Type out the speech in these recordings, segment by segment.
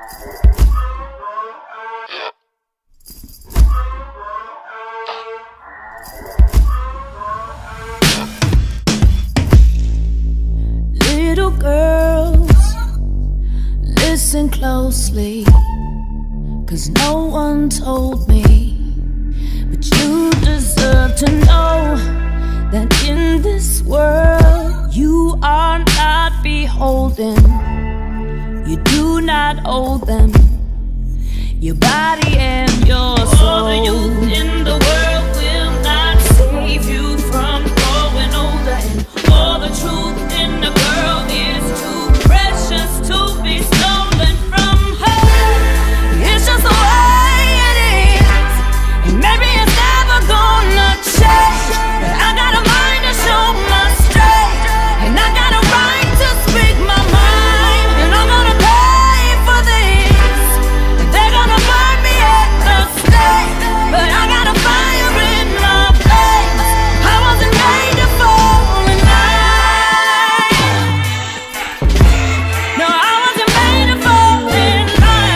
Little girls, listen closely, 'cause no one told me, but you deserve to know that in this world you are not beholden. You do not owe them your body and your soul. All the youth in the world will not save you from growing older, and all the truth in the girl is too precious to be stolen from her. It's just the way it is, and maybe it's never gonna change, but I got a mind to show my strength, and I got a right to speak my mind, and I'm gonna pay for this. They're gonna burn me at the stake, but I got a fire in my veins. I wasn't made to fall in line. No, I wasn't made to fall in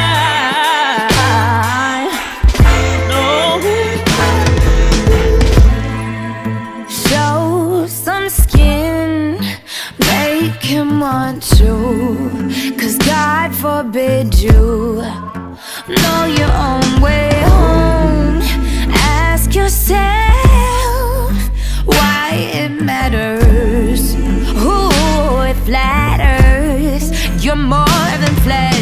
line. No. Show some skin, make him want you, 'cause God forbid you know your own way home. Ask yourself why it matters. Ooh, it flatters. You're more than flesh.